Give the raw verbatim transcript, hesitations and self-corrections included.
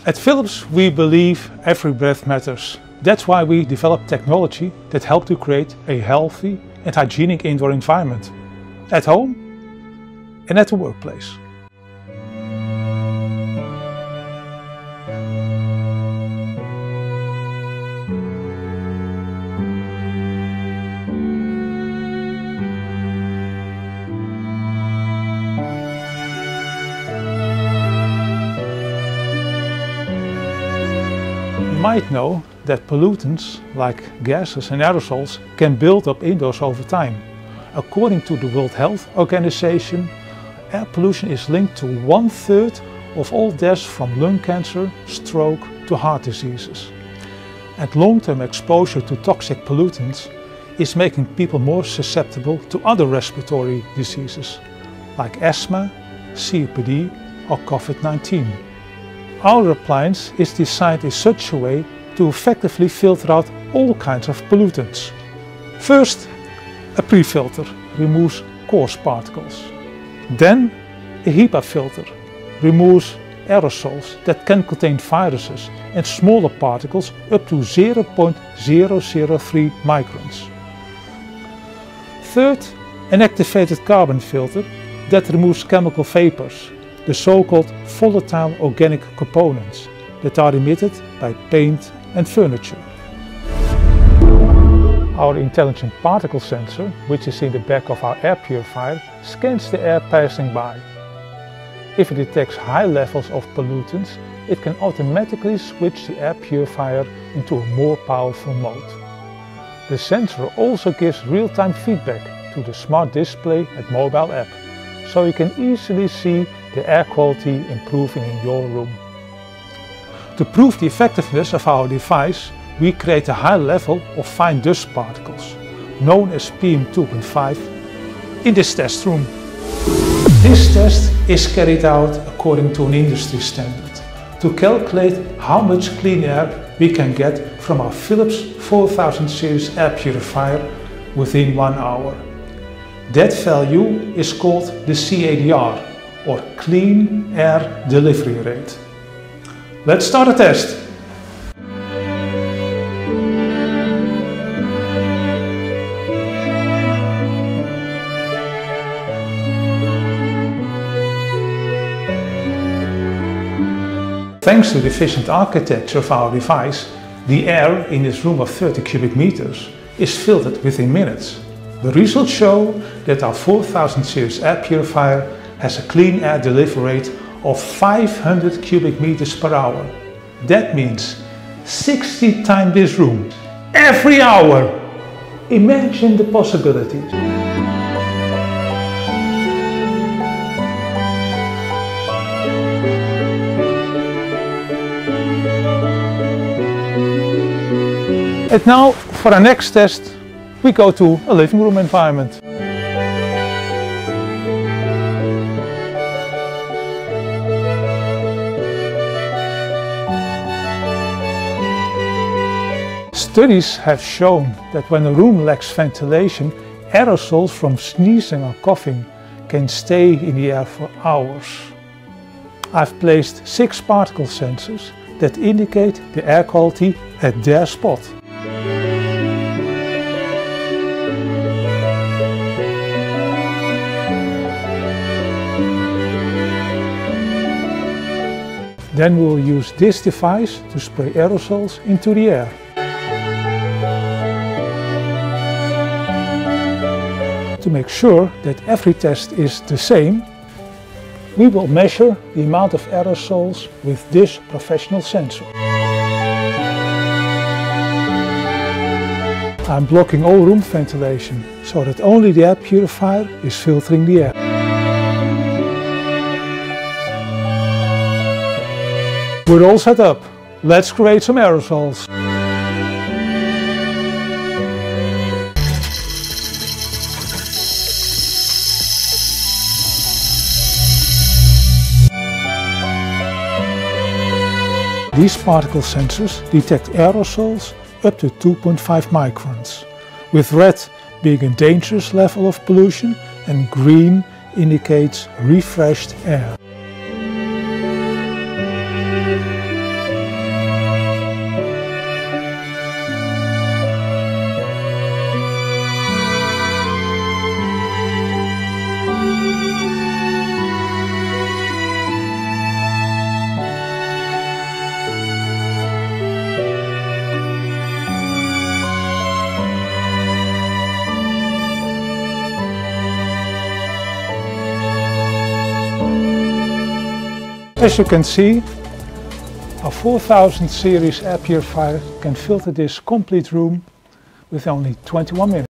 At Philips, we believe every breath matters. That's why we develop technology that helps to create a healthy and hygienic indoor environment, at home and at the workplace. You might know that pollutants like gases and aerosols can build up indoors over time. According to the World Health Organization, air pollution is linked to one third of all deaths from lung cancer, stroke to heart diseases. And long-term exposure to toxic pollutants is making people more susceptible to other respiratory diseases like asthma, C O P D or COVID nineteen. Our appliance is designed in such a way to effectively filter out all kinds of pollutants. First, a pre-filter removes coarse particles. Then, a HEPA filter removes aerosols that can contain viruses and smaller particles up to zero point zero zero three microns. Third, an activated carbon filter that removes chemical vapors, the so-called volatile organic components that are emitted by paint and furniture. Our intelligent particle sensor, which is in the back of our air purifier, scans the air passing by. If it detects high levels of pollutants, it can automatically switch the air purifier into a more powerful mode. The sensor also gives real-time feedback to the smart display and mobile app, so you can easily see the air quality improving in your room. To prove the effectiveness of our device, we create a high level of fine dust particles, known as P M two point five, in this test room. This test is carried out according to an industry standard to calculate how much clean air we can get from our Philips four thousand series air purifier within one hour. That value is called the C A D R, or Clean Air Delivery Rate. Let's start a test. Thanks to the efficient architecture of our device, the air in this room of thirty cubic meters is filtered within minutes. The results show that our four thousand series air purifier has a clean air delivery rate of five hundred cubic meters per hour. That means sixty times this room, every hour. Imagine the possibilities. And now, for our next test, we go to a living room environment. Studies have shown that when a room lacks ventilation, aerosols from sneezing or coughing can stay in the air for hours. I've placed six particle sensors that indicate the air quality at their spot. Then we'll use this device to spray aerosols into the air. To make sure that every test is the same, we will measure the amount of aerosols with this professional sensor. I'm blocking all room ventilation so that only the air purifier is filtering the air. We're all set up. Let's create some aerosols. These particle sensors detect aerosols up to two point five microns, with red being a dangerous level of pollution and green indicates refreshed air. As you can see, our four thousand series air purifier can filter this complete room with only twenty-one minutes.